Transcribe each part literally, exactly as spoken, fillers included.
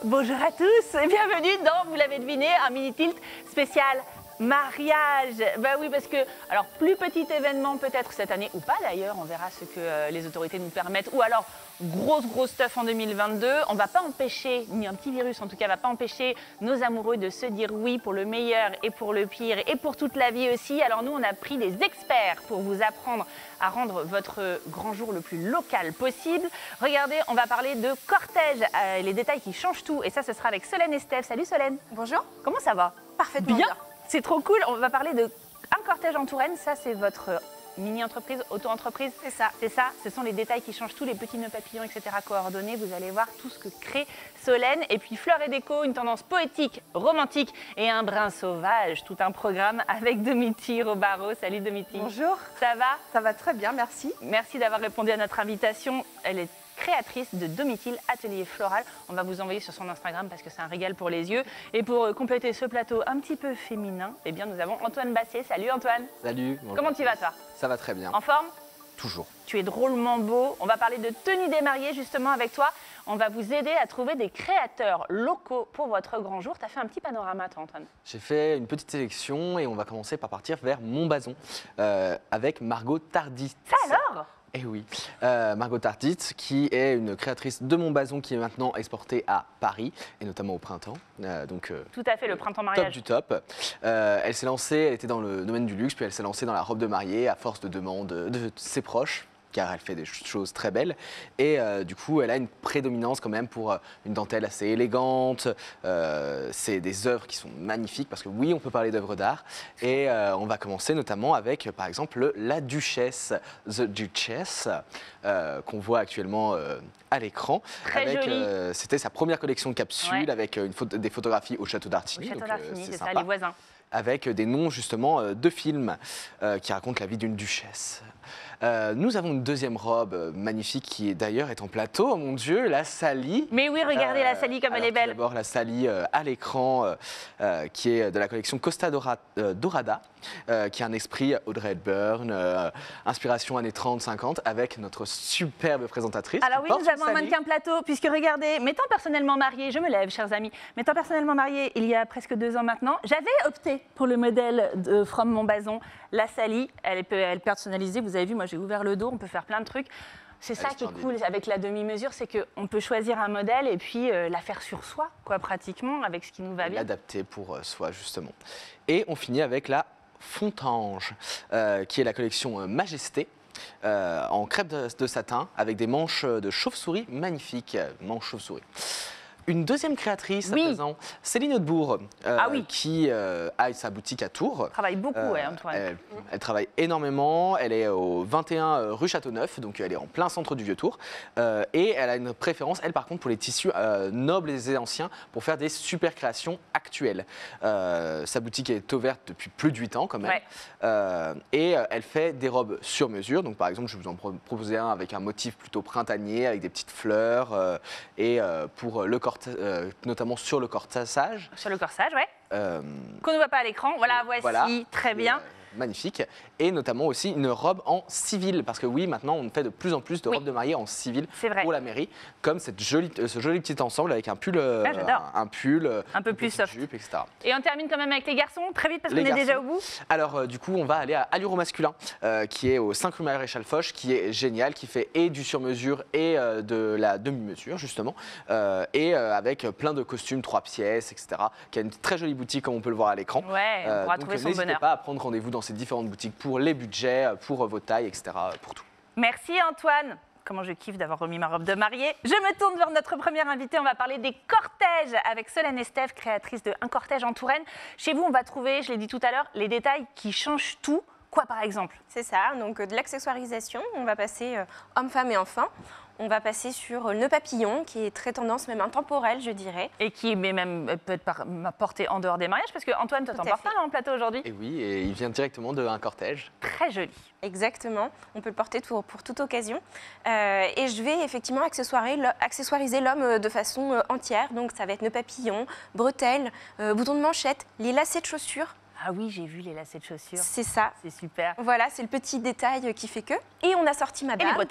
Bonjour à tous et bienvenue dans, vous l'avez deviné, un mini tilt spécial mariage. Bah oui, parce que, alors, plus petit événement peut-être cette année, ou pas d'ailleurs, on verra ce que euh, les autorités nous permettent, ou alors grosse grosse stuff en deux mille vingt-deux. On va pas empêcher, ni un petit virus en tout cas, va pas empêcher nos amoureux de se dire oui pour le meilleur et pour le pire et pour toute la vie aussi. Alors nous, on a pris des experts pour vous apprendre à rendre votre grand jour le plus local possible. Regardez, on va parler de cortège, euh, les détails qui changent tout, et ça, ce sera avec Solène et Steph. Salut Solène. Bonjour. Comment ça va? Parfaitement bien. Bien. C'est trop cool. On va parler de un cortège en Touraine. Ça, c'est votre mini-entreprise, auto-entreprise. C'est ça. C'est ça. Ce sont les détails qui changent tout, les petits nœuds papillons, et cetera coordonnés. Vous allez voir tout ce que crée Solène. Et puis Fleur et Déco, une tendance poétique, romantique et un brin sauvage. Tout un programme avec Domiti Robaro. Salut Domiti. Bonjour. Ça va? Ça va très bien, merci. Merci d'avoir répondu à notre invitation. Elle est créatrice de Domitil Atelier Floral. On va vous envoyer sur son Instagram parce que c'est un régal pour les yeux. Et pour euh, compléter ce plateau un petit peu féminin, eh bien, nous avons Antoine Basset. Salut Antoine. Salut. Comment tu vas toi? Ça va très bien. En forme? Toujours. Tu es drôlement beau. On va parler de tenue des mariés justement avec toi. On va vous aider à trouver des créateurs locaux pour votre grand jour. Tu as fait un petit panorama toi Antoine. J'ai fait une petite sélection et on va commencer par partir vers Montbazon euh, avec Margot Tardit. Ça alors? Eh oui, euh, Margot Tardit, qui est une créatrice de Montbazon qui est maintenant exportée à Paris, et notamment au printemps. Euh, donc, euh, Tout à fait, le printemps top mariage. du top. Euh, elle s'est lancée, elle était dans le domaine du luxe, puis elle s'est lancée dans la robe de mariée à force de demandes de ses proches, car elle fait des choses très belles. Et euh, du coup, elle a une prédominance quand même pour euh, une dentelle assez élégante. Euh, c'est des œuvres qui sont magnifiques, parce que oui, on peut parler d'œuvres d'art. Et euh, on va commencer notamment avec, par exemple, La Duchesse, The Duchess, euh, qu'on voit actuellement euh, à l'écran. Très avec, jolie. euh, C'était sa première collection de capsules, Ouais. avec euh, une photo, des photographies au Château Au d'Artigny. Château donc, euh, d'Artigny, c'est ça, sympa. les voisins. Avec des noms justement euh, de films euh, qui racontent la vie d'une duchesse. Euh, nous avons une deuxième robe euh, magnifique qui d'ailleurs est en plateau, oh mon Dieu, la Sally. Mais oui, regardez la Sally comme elle est belle. D'abord la Sally euh, à l'écran euh, euh, qui est de la collection Costa Dora- euh, Dorada, euh, qui a un esprit Audrey Hepburn, euh, inspiration années trente cinquante, avec notre superbe présentatrice. Alors qui oui, porte nous avons un Sally. mannequin plateau, puisque regardez, m'étant personnellement mariée, je me lève, chers amis, m'étant personnellement mariée il y a presque deux ans maintenant, j'avais opté pour le modèle de From Montbazon, la Sally. Elle est, elle est personnalisée, vous avez vu, moi j'ai ouvert le dos, on peut faire plein de trucs. C'est ça Elle est qui est splendide. cool avec la demi-mesure, c'est qu'on peut choisir un modèle et puis euh, la faire sur soi, quoi, pratiquement, avec ce qui nous va bien. L'adapter pour euh, soi, justement. Et on finit avec la Fontange, euh, qui est la collection euh, Majesté, euh, en crêpe de, de satin, avec des manches de chauve-souris magnifiques, euh, manches chauve-souris. Une deuxième créatrice Oui. à présent, Céline Hautebourg, euh, Ah oui. qui euh, a sa boutique à Tours. Travaille beaucoup, Euh, ouais, Antoine. elle, elle travaille énormément, elle est au vingt et un rue Châteauneuf, donc elle est en plein centre du Vieux-Tour. Euh, et elle a une préférence, elle par contre, pour les tissus euh, nobles et anciens, pour faire des super créations actuelles. Euh, sa boutique est ouverte depuis plus de huit ans quand même. Ouais. Euh, et euh, elle fait des robes sur mesure. Donc par exemple, je vais vous en pro- proposer un avec un motif plutôt printanier, avec des petites fleurs, euh, et euh, pour le cortège, euh, notamment sur le corsage. Sur le corsage, ouais. Euh, Qu'on ne voit pas à l'écran. Voilà, voici, voilà. très bien. Euh, magnifique. Et notamment aussi une robe en civil. Parce que oui, maintenant, on fait de plus en plus de Oui. robes de mariée en civil C'est vrai. pour la mairie. Comme cette jolie, euh, ce joli petit ensemble avec un pull, euh, Ah, j'adore. un, un pull, euh, Un peu une plus petite soft. jupe, et cetera. Et on termine quand même avec les garçons, très vite, parce qu'on Les est déjà au garçons. bout. Alors, euh, du coup, on va aller à Allure au masculin, euh, qui est au cinq rue Maréchal Foch, qui est génial, qui fait et du sur-mesure et euh, de la demi-mesure, justement, euh, et euh, avec plein de costumes, trois pièces, et cetera, qui a une très jolie boutique, comme on peut le voir à l'écran. Ouais, on Euh, pourra donc, trouver son n'hésitez bonheur. pas à prendre rendez-vous dans ces différentes boutiques pour les budgets, pour vos tailles, et cetera, pour tout. Merci Antoine. Comment je kiffe d'avoir remis ma robe de mariée. Je me tourne vers notre première invitée. On va parler des cortèges avec Solène et Steph, créatrice de Un cortège en Touraine. Chez vous, on va trouver, je l'ai dit tout à l'heure, les détails qui changent tout. Quoi par exemple? C'est ça, donc euh, de l'accessoirisation, on va passer euh, homme, femme et enfant. On va passer sur euh, le nœud papillon, qui est très tendance, même intemporelle, je dirais. Et qui mais même euh, peut être par- porté en dehors des mariages, parce que Antoine, toi, Tout t'en à portes fait. un là en plateau aujourd'hui. Et oui, et il vient directement de Un cortège. Très joli. Exactement, on peut le porter pour, pour toute occasion. Euh, et je vais effectivement accessoirer le- accessoiriser l'homme euh, de façon euh, entière. Donc ça va être nœud papillon, bretelles, euh, boutons de manchette, les lacets de chaussures. Ah oui, j'ai vu les lacets de chaussures. C'est ça. C'est super. Voilà, c'est le petit détail qui fait que. Et on a sorti Et madame. les bretelles.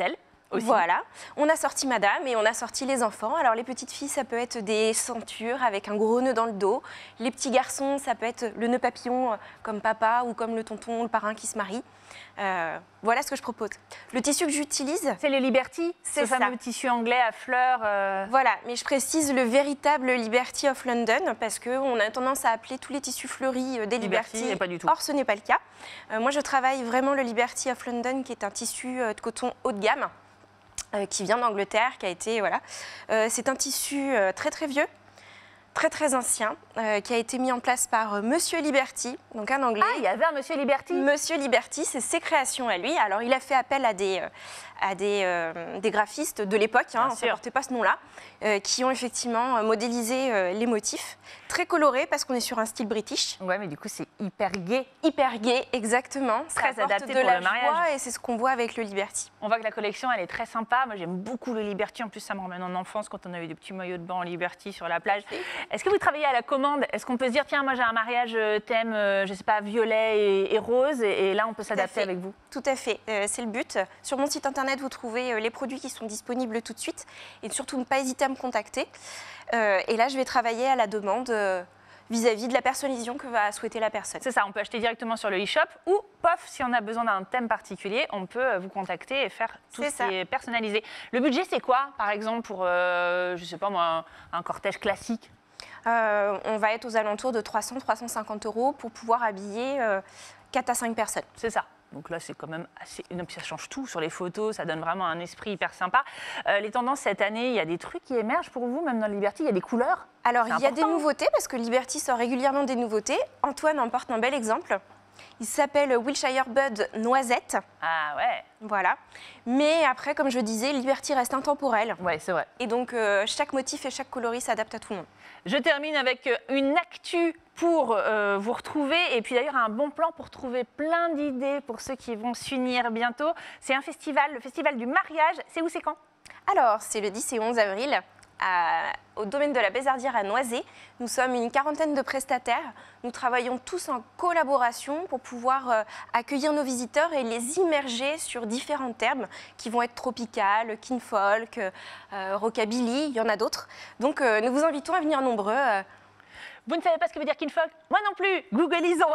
Aussi. Voilà, on a sorti madame et on a sorti les enfants. Alors les petites filles, ça peut être des ceintures avec un gros nœud dans le dos. Les petits garçons, ça peut être le nœud papillon euh, comme papa ou comme le tonton ou le parrain qui se marie. Euh, voilà ce que je propose. Le tissu que j'utilise, C'est le Liberty, C'est ce ça. fameux tissu anglais à fleurs. euh, voilà, mais je précise le véritable Liberty of London parce qu'on a tendance à appeler tous les tissus fleuris euh, des Liberty, Liberty. et pas du tout. Or, ce n'est pas le cas. Euh, moi, je travaille vraiment le Liberty of London qui est un tissu euh, de coton haut de gamme. Euh, qui vient d'Angleterre, qui a été voilà. Euh, c'est un tissu euh, très très vieux, très très ancien, euh, qui a été mis en place par euh, Monsieur Liberty, donc un Anglais. Ah, il y avait un Monsieur Liberty. Monsieur Liberty, c'est ses créations à lui. Alors il a fait appel à des euh, à des, euh, des graphistes de l'époque, hein, Bien on ne sûr. portait pas ce nom-là, euh, qui ont effectivement euh, modélisé euh, les motifs, très colorés parce qu'on est sur un style british. Ouais, mais du coup, c'est hyper gai. Hyper gai, exactement. Ça Très apporte adapté de pour la le mariage. joie et c'est ce qu'on voit avec le Liberty. On voit que la collection, elle est très sympa. Moi, j'aime beaucoup le Liberty. En plus, ça me ramène en enfance quand on avait des petits maillots de bain en Liberty sur la plage. Est-ce que vous travaillez à la commande? Est-ce qu'on peut se dire, tiens, moi, j'ai un mariage euh, thème, euh, je sais pas, violet et, et rose, et, et là, on peut s'adapter fait. avec vous? Tout à fait, euh, c'est le but. Sur mon site internet, vous trouvez euh, les produits qui sont disponibles tout de suite et surtout ne pas hésiter à me contacter. Euh, et là, je vais travailler à la demande euh, vis-à-vis de la personnalisation que va souhaiter la personne. C'est ça, on peut acheter directement sur le e-shop ou, pof, si on a besoin d'un thème particulier, on peut euh, vous contacter et faire tout C'est ce ça. qui est personnalisé. Le budget, c'est quoi, par exemple, pour, euh, je sais pas moi, un, un cortège classique? Euh, on va être aux alentours de trois cents à trois cent cinquante euros pour pouvoir habiller euh, quatre à cinq personnes. C'est ça. Donc là, c'est quand même assez... Non, puis ça change tout sur les photos, ça donne vraiment un esprit hyper sympa. Euh, les tendances cette année, il y a des trucs qui émergent pour vous, même dans le Liberty, il y a des couleurs. Alors, C'est il y a des important. nouveautés parce que Liberty sort régulièrement des nouveautés. Antoine en porte un bel exemple. Il s'appelle Wilshire Bud Noisette. Ah ouais, Voilà. Mais après, comme je disais, Liberty reste intemporel. ouais, c'est vrai. Et donc, euh, chaque motif et chaque coloris s'adapte à tout le monde. Je termine avec une actu pour euh, vous retrouver et puis d'ailleurs un bon plan pour trouver plein d'idées pour ceux qui vont s'unir bientôt. C'est un festival, le festival du mariage. C'est où, c'est quand? Alors, c'est le dix et onze avril à- au domaine de la Bézardière à Noisy. Nous sommes une quarantaine de prestataires. Nous travaillons tous en collaboration pour pouvoir euh, accueillir nos visiteurs et les immerger sur différents thèmes qui vont être tropical, kinfolk, euh, rockabilly, il y en a d'autres. Donc, euh, nous vous invitons à venir nombreux. euh, Vous ne savez pas ce que veut dire kinfolk? Moi non plus. Googleisons.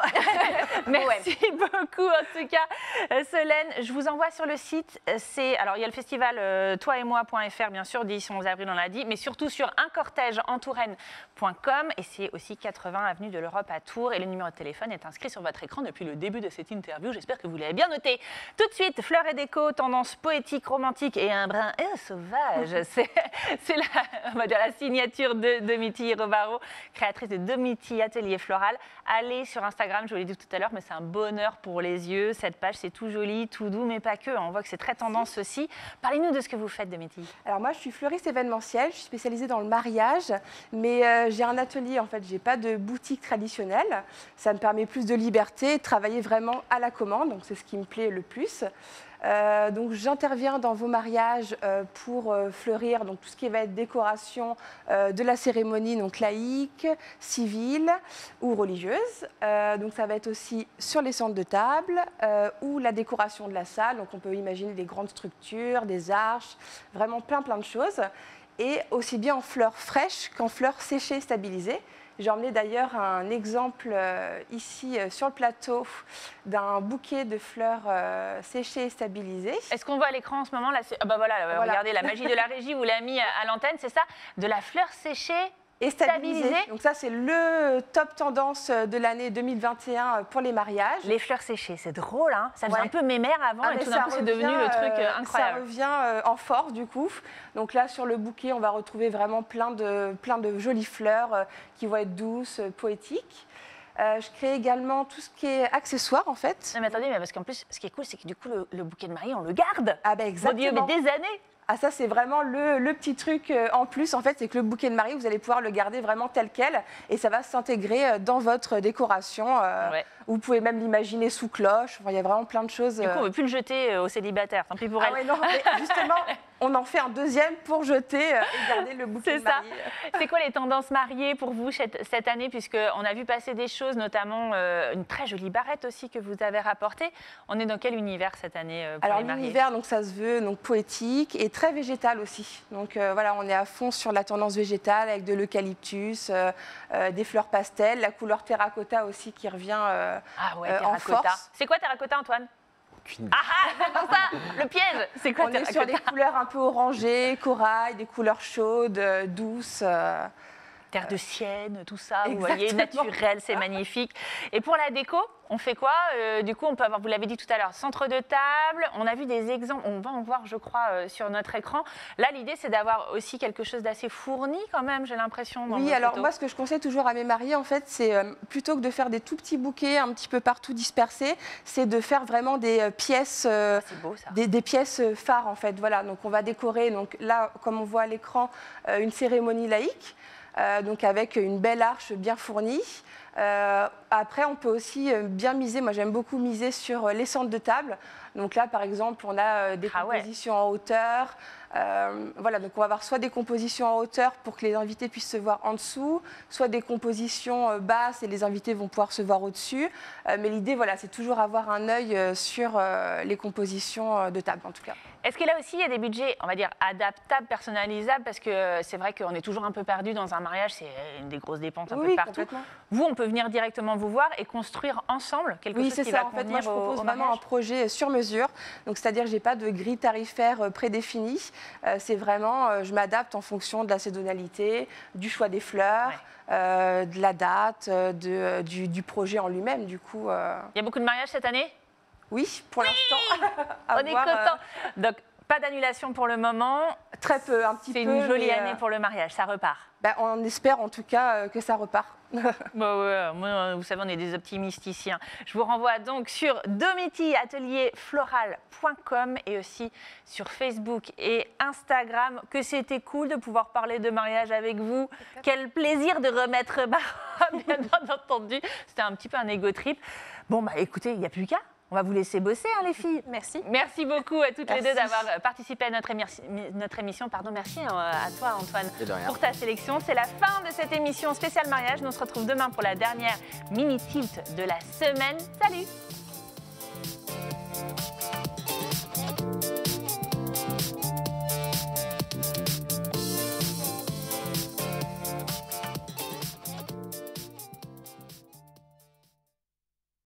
Merci beaucoup en tout cas, euh, Solène. Je vous envoie sur le site. euh, C'est alors il y a le festival euh, toi et moi point f r bien sûr, dix et onze avril on l'a dit, mais surtout sur un cortège en touraine point com et c'est aussi quatre-vingts avenue de l'Europe à Tours et le numéro de téléphone est inscrit sur votre écran depuis le début de cette interview. J'espère que vous l'avez bien noté. Tout de suite, fleurs et déco, tendance poétique, romantique et un brin eh, sauvage. C'est c'est la, on va dire la signature de Domitille Robaro, créatrice de Domitille Atelier Floral. Allez sur Instagram, je vous l'ai dit tout à l'heure, mais c'est un bonheur pour les yeux. Cette page, c'est tout joli, tout doux, mais pas que. On voit que c'est très tendance aussi. Parlez-nous de ce que vous faites, Domitille. Alors moi, je suis fleuriste événementielle, je suis spécialisée dans le mariage, mais euh, j'ai un atelier, en fait, j'ai pas de boutique traditionnelle. Ça me permet plus de liberté, de travailler vraiment à la commande, donc c'est ce qui me plaît le plus. Euh, donc j'interviens dans vos mariages euh, pour euh, fleurir donc tout ce qui va être décoration euh, de la cérémonie donc laïque, civile ou religieuse. Euh, donc ça va être aussi sur les centres de table euh, ou la décoration de la salle. Donc on peut imaginer des grandes structures, des arches, vraiment plein plein de choses. Et aussi bien en fleurs fraîches qu'en fleurs séchées stabilisées. J'ai emmené d'ailleurs un exemple euh, ici euh, sur le plateau d'un bouquet de fleurs euh, séchées et stabilisées. Est-ce qu'on voit à l'écran en ce moment là, c'est- ah bah voilà, euh, Voilà. regardez, la magie de la régie vous l'a mis à, à l'antenne, c'est ça? De la fleur séchée Et stabilisées. Stabilisées. Donc ça, c'est le top tendance de l'année deux mille vingt et un pour les mariages. Les fleurs séchées, c'est drôle, hein, ça faisait Ouais. un peu mémère avant Ah, et mais tout ça d'un coup c'est devenu revient, le truc euh, euh, incroyable. Ça revient euh, en force du coup. Donc là, sur le bouquet, on va retrouver vraiment plein de, plein de jolies fleurs euh, qui vont être douces, euh, poétiques. Euh, je crée également tout ce qui est accessoires en fait. Non mais attendez, mais parce qu'en plus, ce qui est cool, c'est que du coup, le, le bouquet de mariée, on le garde. Ah ben Mon Dieu, mais exactement. des années. Ah ça c'est vraiment le, le petit truc euh, en plus en fait, c'est que le bouquet de mariée, vous allez pouvoir le garder vraiment tel quel et ça va s'intégrer euh, dans votre décoration. euh, Ouais. Vous pouvez même l'imaginer sous cloche. Enfin, il y a vraiment plein de choses. Du coup, on euh. ne veut plus le jeter euh, aux célibataires, tant pis pour Ah elle. ouais, non, mais justement, on en fait un deuxième pour jeter euh, et garder le bouquet C'est de ça. mariée. C'est quoi les tendances mariées pour vous cette, cette année, puisqu'on a vu passer des choses, notamment euh, une très jolie barrette aussi que vous avez rapportée. On est dans quel univers cette année euh, pour Alors les mariés? l'univers, donc ça se veut donc poétique et très végétal aussi. Donc euh, voilà, on est à fond sur la tendance végétale avec de l'eucalyptus, euh, euh, des fleurs pastel, la couleur terracotta aussi qui revient euh, Ah ouais, euh, en terracotta. force. C'est quoi terracotta, Antoine? Aucune idée. Ah ah, c'est pour ça, le piège. C'est quoi On est sur terracotta? des couleurs un peu orangées, corail, des couleurs chaudes, euh, douces. euh, Terre de Sienne, tout ça, vous voyez, Exactement. naturel, c'est magnifique. Et pour la déco, on fait quoi? Euh, Du coup, on peut avoir, vous l'avez dit tout à l'heure, centre de table. On a vu des exemples, on va en voir, je crois, euh, sur notre écran. Là, l'idée, c'est d'avoir aussi quelque chose d'assez fourni quand même, j'ai l'impression. dans Oui, vos alors photos. moi, ce que je conseille toujours à mes mariés, en fait, c'est euh, plutôt que de faire des tout petits bouquets un petit peu partout dispersés, c'est de faire vraiment des euh, pièces, euh, Ah, c'est beau ça. des, des pièces phares, en fait. Voilà, donc on va décorer, donc là, comme on voit à l'écran, euh, une cérémonie laïque, euh, donc avec une belle arche bien fournie. Euh, après, on peut aussi euh, bien miser, moi j'aime beaucoup miser sur euh, les centres de table. Donc là, par exemple, on a euh, des Ah ouais. compositions en hauteur. Euh, voilà, donc on va avoir soit des compositions en hauteur pour que les invités puissent se voir en dessous, soit des compositions euh, basses et les invités vont pouvoir se voir au-dessus. Euh, mais l'idée, voilà, c'est toujours avoir un œil euh, sur euh, les compositions euh, de table, en tout cas. Est-ce que là aussi, il y a des budgets, on va dire, adaptables, personnalisables? Parce que euh, c'est vrai qu'on est toujours un peu perdu dans un mariage, c'est une des grosses dépenses un peu Oui, partout. complètement. Vous, on peut venir directement vous voir et construire ensemble quelque Oui, chose c'est qui ça. va En fait, convenir moi, je propose au, au vraiment un mariage. projet sur mesure. Donc, c'est-à-dire, j'ai pas de grille tarifaire euh, prédéfinie. Euh, c'est vraiment, euh, je m'adapte en fonction de la saisonnalité, du choix des fleurs, Ouais. euh, de la date, euh, de, euh, du, du projet en lui-même. Du coup, euh, Il y a beaucoup de mariages cette année? oui, pour l'instant. à On est voir, euh, content. Donc, pas d'annulation pour le moment. très peu, un petit peu. C'est une jolie mais, année euh, pour le mariage, ça repart. bah, on espère en tout cas euh, que ça repart. Bah ouais, moi, vous savez, on est des optimisticiens. Je vous renvoie donc sur domiti atelier floral point com et aussi sur Facebook et Instagram. Que c'était cool de pouvoir parler de mariage avec vous. Quel plaisir de remettre Barbara, bien entendu. C'était un petit peu un ego trip. Bon, bah écoutez, il n'y a plus qu'à. On va vous laisser bosser, hein, les filles. Merci. Merci beaucoup à toutes les Merci. deux d'avoir participé à notre, émi- notre émission. Pardon, merci hein, à toi, Antoine, Et de rien. pour ta sélection. C'est la fin de cette émission spéciale mariage. Nous on se retrouve demain pour la dernière mini tilt de la semaine. Salut!